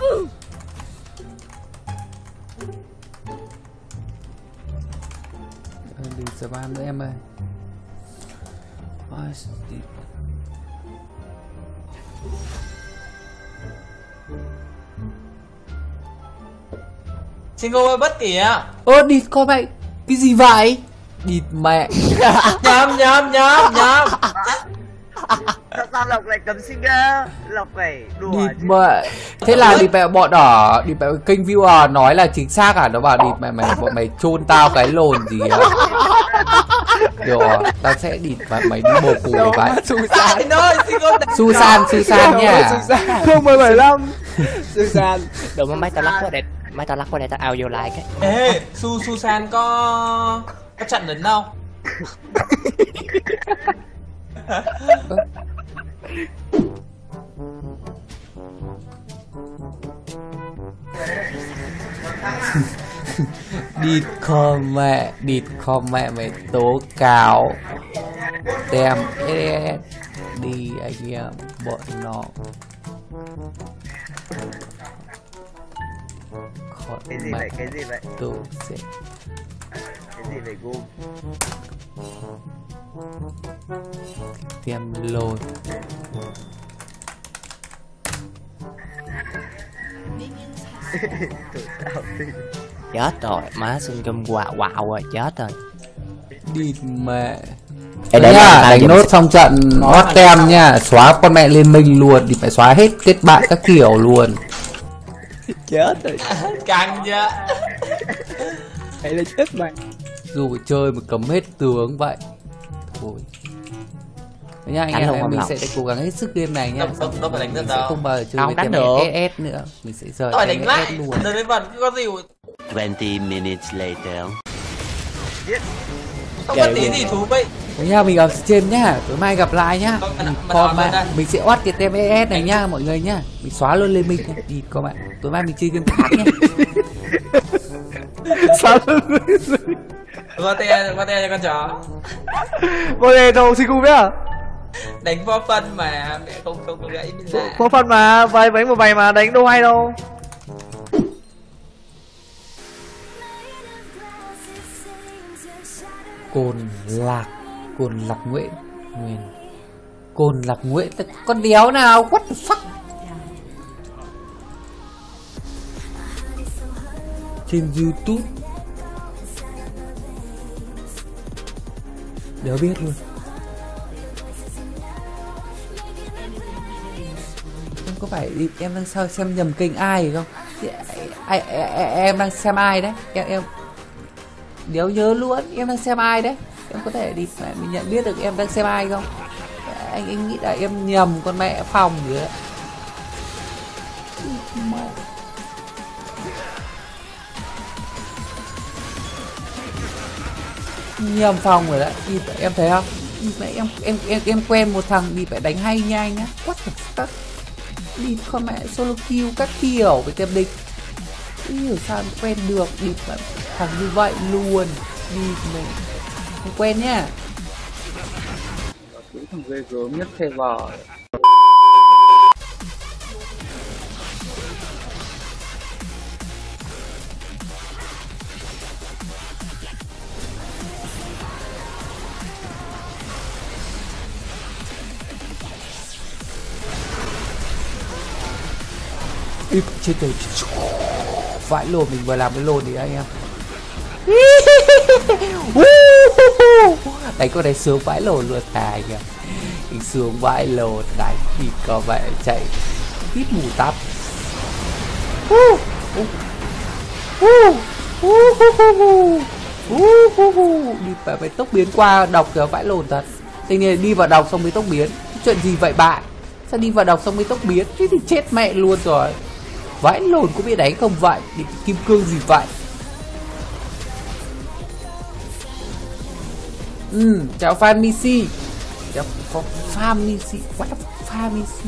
Đừng spam nữa em ơi. Single ơi bất kìa. Ơ địt con mẹ. Cái gì vậy? Địt mẹ. Nhầm. Sao Lộc lại cấm single? Lộc phải đùa Địt chứ. mẹ. Thế là địt mẹ bọn đỏ, địt mẹ kênh viewer nói là chính xác à? Nó bảo địt mẹ bọn mày chôn tao cái lồn gì á. Rồi, tao sẽ địt mày đi bồ cù vậy. Susan nha. 075 Susan. Đúng mà mấy tao lắc qua đây tao ao vô like cái. Ê, Susan có trận đến đâu? Địt con mẹ mày tố cáo tem đi anh em bọn nó. Cái gì vậy? Tôi sẽ Cái gì vậy Gu? tem lồn. Chết rồi, má xương cơm quạo rồi, chết rồi. Địt mẹ. Đấy Nhá, đánh nốt xong trận nót tem nha, xóa con mẹ liên minh luôn, thì phải xóa hết kết bạn các kiểu luôn. Chết rồi. Căng chưa? Đấy là chết mày. Dù chơi mà cấm hết tướng vậy. Thôi. Đấy nha, anh em mình sẽ cố gắng hết sức game này nha. Đâu phải đánh được mình đâu. sẽ không bao giờ chơi với tem SS nữa. Mình sẽ rời Tôi tem đánh lại. SS luôn. Đời đến vật có gì. 20 minutes later. Không có tí gì thú vậy. Đấy nha, mình gặp stream nhá. Tối mai gặp lại nhá. Còn bạn mình sẽ oát cái tem SS này nhá mọi người nhá. Mình xóa luôn liên minh nha. Đi các bạn. Tối mai mình chơi game khác nhá. Sao? Qua te cho con chó. Vô đây đâu xin biết à? Đánh for fun mà mẹ không gãy mình ra. Có phần mà vài bánh một vài mà đánh đâu hay đâu. Cồn lạc Nguyễn. Cồn lạc Nguyễn là con đéo nào? What the fuck? Trên YouTube đéo biết luôn. Em có phải đi, em đang sao xem nhầm kênh ai không? Em đang xem ai đấy? Em đéo nhớ luôn, em đang xem ai đấy? Em có thể đi mình nhận biết được em đang xem ai không? Anh nghĩ là em nhầm con mẹ Phòng rồi đấy. Nhầm Phòng rồi đấy. Em thấy không? Em quen một thằng đi phải đánh hay nha anh á. What the fuck? Đi con mẹ solo kill các kiểu với tem địch. Hiểu sao em quen được đi thằng như vậy luôn. Đi mình không quen nhá. Cái thằng ghê gớm nhất thế vợ. Chết rồi. Vãi lồn, mình vừa làm cái lồn thì anh em. Đánh con này sướng vãi lồn luôn anh em. Mình sướng vãi lồn đánh thì có vẻ chạy hít mù tắp. Đi phải tốc biến qua đọc kìa, vãi lồn thật. Thế nên đi vào đọc xong mới tốc biến. Chuyện gì vậy bạn? Sao đi vào đọc xong mới tốc biến? Thế thì chết mẹ luôn rồi. Vãi lồn cũng biết đánh không vậy? Đi kim cương gì vậy? Chào Fan Missy. Chào Fan Missy. What the Fan Missy?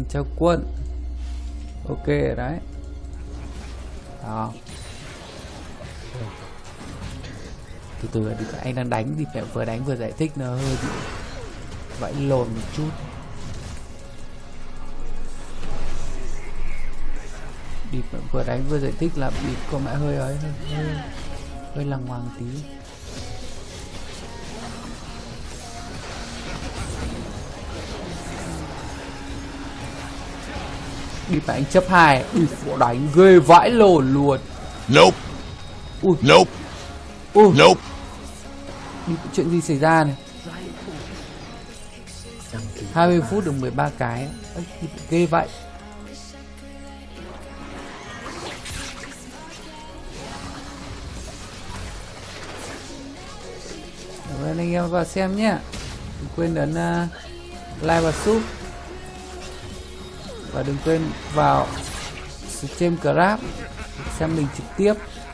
cho quân. Ok đấy. Đó. Từ từ đi, anh đang đánh thì phải vừa đánh vừa giải thích, nó hơi bị vãi lồn một chút. Đi vừa đánh vừa giải thích là bị có mẹ hơi ấy, hơi lằng ngoằng tí. Đi phải anh chấp 2. Ui, đánh ghê vãi lồn luôn. Nope. Ui. Nope. Ui. Nope. Đi, chuyện gì xảy ra này? 20 phút được 13 cái. Ê, ghê vậy. Rồi anh em vào xem nhé. Đừng quên ấn like và sub. Và đừng quên vào stream Grab xem mình trực tiếp.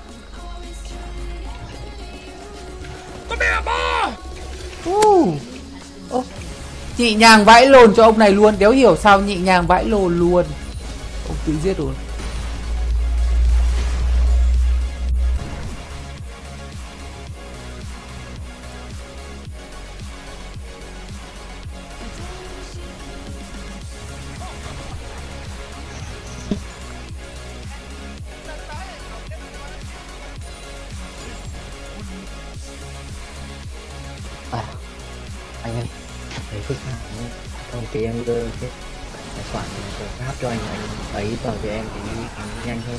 Nhẹ nhàng vãi lồn cho ông này luôn. Đéo hiểu sao nhẹ nhàng vãi lồn luôn. Ông tự giết rồi. Anh ơi, thấy phức tạp không thì em đưa cái tài khoản của Grab cho anh ấy vào cho em thì nhanh hơn.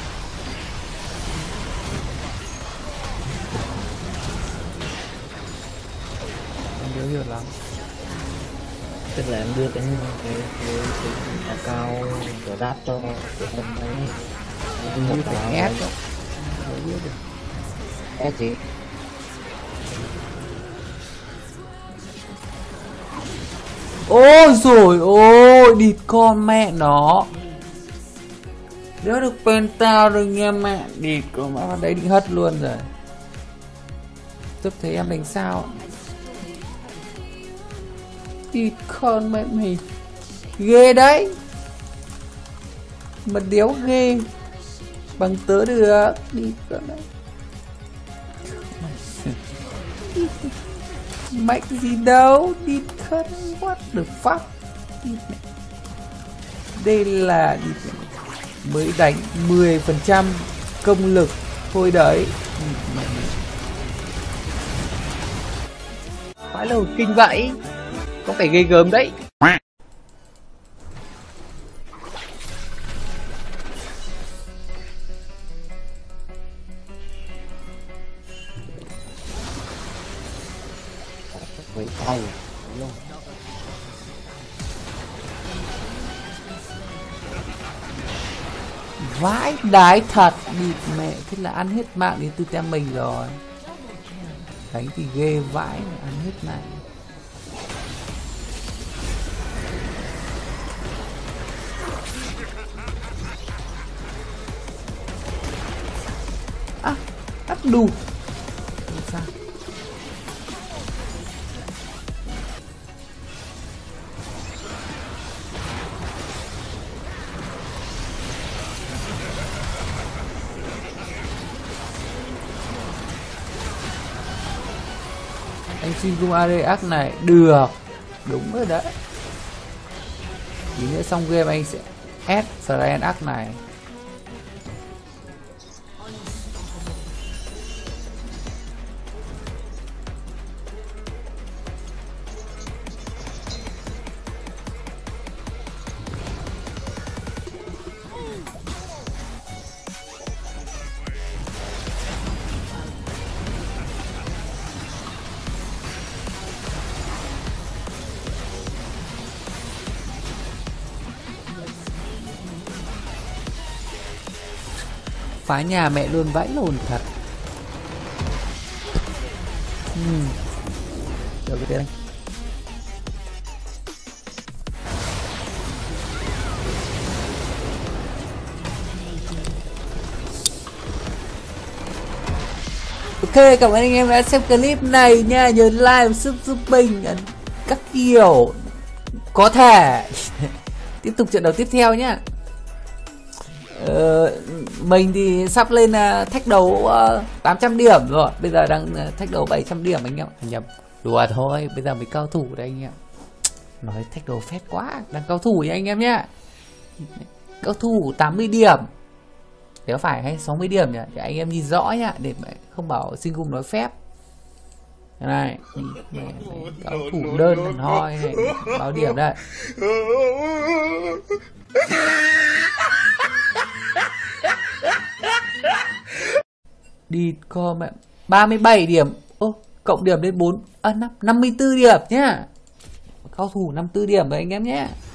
Em đéo hiểu lắm. Tức là em đưa cái account của Grab cho em ấy. Như phải ép đó. Đéo biết được. Ép gì? Ôi rồi ôi, địt con mẹ nó. Đéo được penta rồi nghe mẹ. Địt con mẹ vào đấy định hất luôn rồi. Tôi thấy em đánh sao. Địt con mẹ mày. Ghê đấy. Mà đéo ghê bằng tớ được. Địt con mẹ. Mạnh gì đâu, đi khất, what the fuck. Đây là mới đánh 10% công lực thôi đấy. Phải lâu kinh vậy. Có phải ghê gớm đấy. Với tay luôn. Vãi đái thật. Địt mẹ, thế là ăn hết mạng đến từ tem mình rồi. Đánh thì ghê vãi, ăn hết mạng. À, ắt đủ. Sao? Anh xin cung Areax này. Được. Đúng rồi đấy. Tí nữa xong game anh sẽ ép Areax này. Phá nhà mẹ luôn, vãi lồn thật. Được cái anh. Ok, cảm ơn anh em đã xem clip này nha. Nhớ like và giúp mình các kiểu có thể tiếp tục trận đấu tiếp theo nhá. Mình thì sắp lên thách đấu 800 điểm rồi. Bây giờ đang thách đấu 700 điểm anh em. Nhầm, đùa thôi, bây giờ mới cao thủ đây anh em. Nói thách đấu phết quá, đang cao thủ nha anh em nhá. Cao thủ 80 điểm. Thế có phải hay 60 điểm nhỉ? Để anh em nhìn rõ nhá, để không bảo Sinh Cùng nói phép. Đây này, cao thủ đơn hẳn hoi này, bao điểm đây. Đi com 37 điểm. Ô, cộng điểm lên 54 điểm nhá. Cao thủ 54 điểm rồi anh em nhé.